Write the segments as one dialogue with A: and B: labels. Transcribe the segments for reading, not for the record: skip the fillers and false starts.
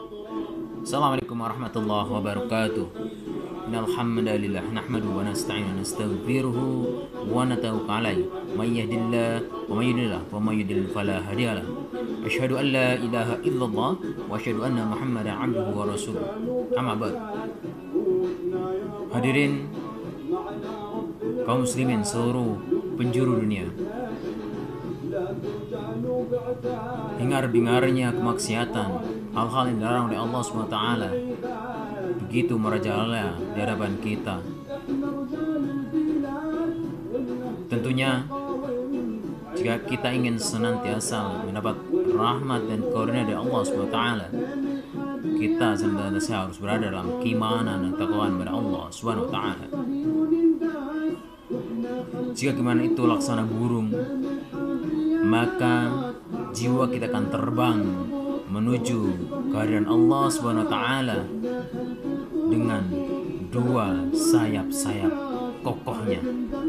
A: Assalamualaikum warahmatullahi wabarakatuh. Innal hamdalillah nahmaduhu wa nasta'inu wa nastaghfiruhu wa natawakkal alayhi may yahdihillahu wa may yudlil wa may yudlil fala hadiyalah. Asyhadu an la ilaha illallah wa asyhadu anna Muhammadan abduhu wa rasuluh. Amma ba'd. Hadirin kaum muslimin seluruh penjuru dunia, hingar-bingarnya kemaksiatan, hal-hal yang dilarang oleh Allah SWT begitu merajalela di hadapan kita. Tentunya jika kita ingin senantiasa mendapat rahmat dan karunia dari Allah SWT, kita senantiasa harus berada dalam keimanan dan takwaan kepada Allah SWT. Jika keimanan itu laksana burung, maka jiwa kita akan terbang menuju kehadiran Allah SWT dengan dua sayap-sayap kokohnya.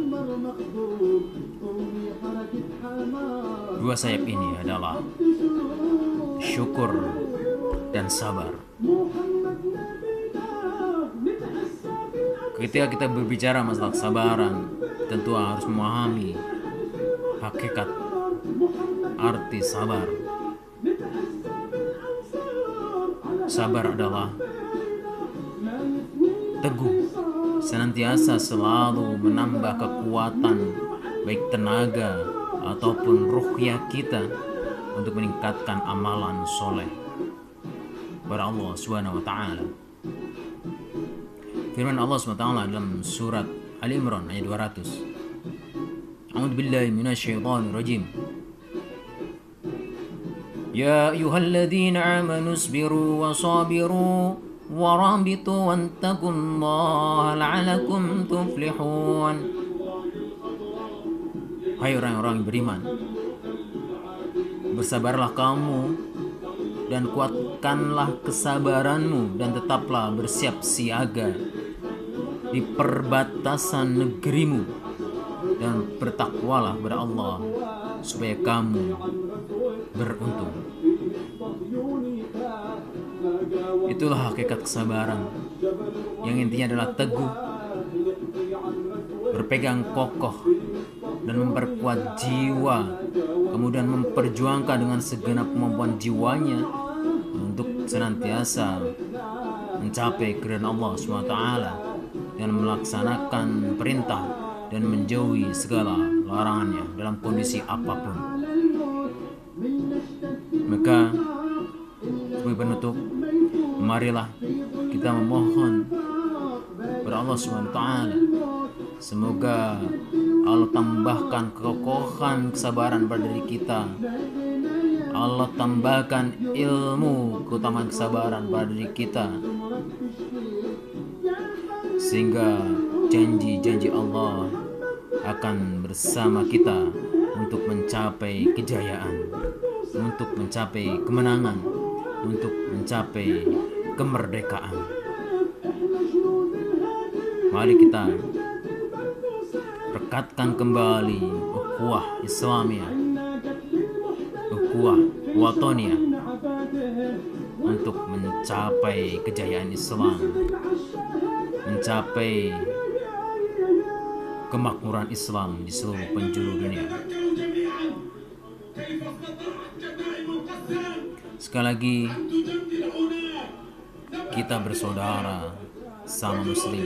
A: Dua sayap ini adalah syukur dan sabar. Ketika kita berbicara masalah kesabaran, tentu harus memahami hakikat arti sabar. Sabar adalah teguh, senantiasa selalu menambah kekuatan baik tenaga ataupun ruhiyah kita untuk meningkatkan amalan soleh kepada Allah Subhanahu wa taala. Firman Allah SWT dalam surat Ali Imran ayat 200. A'udzu billahi minasyaitonir rajim. Ya ayyuhalladzina amanu isbiru wa sabiru wa rabitu wattaqullaha la'alakum tuflihun. Hai orang-orang yang beriman, bersabarlah kamu dan kuatkanlah kesabaranmu dan tetaplah bersiap siaga di perbatasan negerimu dan bertakwalah kepada Allah supaya kamu beruntung. Itulah hakikat kesabaran, yang intinya adalah teguh, berpegang kokoh dan memperkuat jiwa, kemudian memperjuangkan dengan segenap kemampuan jiwanya untuk senantiasa mencapai keridhaan Allah SWT dan melaksanakan perintah dan menjauhi segala larangannya dalam kondisi apapun. Maka sebagai penutup, marilah kita memohon kepada Allah SWT, semoga Allah tambahkan kekokohan kesabaran pada diri kita. Allah tambahkan ilmu keutamaan kesabaran pada diri kita, sehingga janji-janji Allah akan bersama kita untuk mencapai kejayaan, untuk mencapai kemenangan, untuk mencapai kemerdekaan. Mari kita rekatkan kembali ukhuwah Islamiyah, ukhuwah watoniyah, untuk mencapai kejayaan Islam, mencapai kemakmuran Islam di seluruh penjuru dunia. Sekali lagi, kita bersaudara sama muslim,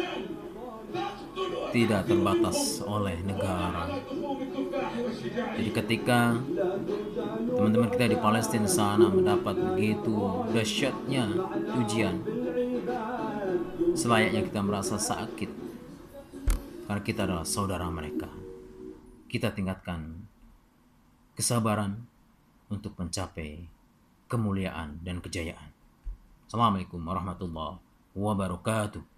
A: tidak terbatas oleh negara. Jadi ketika teman-teman kita di Palestina sana mendapat begitu dahsyatnya ujian, selayaknya kita merasa sakit karena kita adalah saudara mereka. Kita tingkatkan kesabaran untuk mencapai kemuliaan dan kejayaan. Assalamualaikum warahmatullahi wabarakatuh.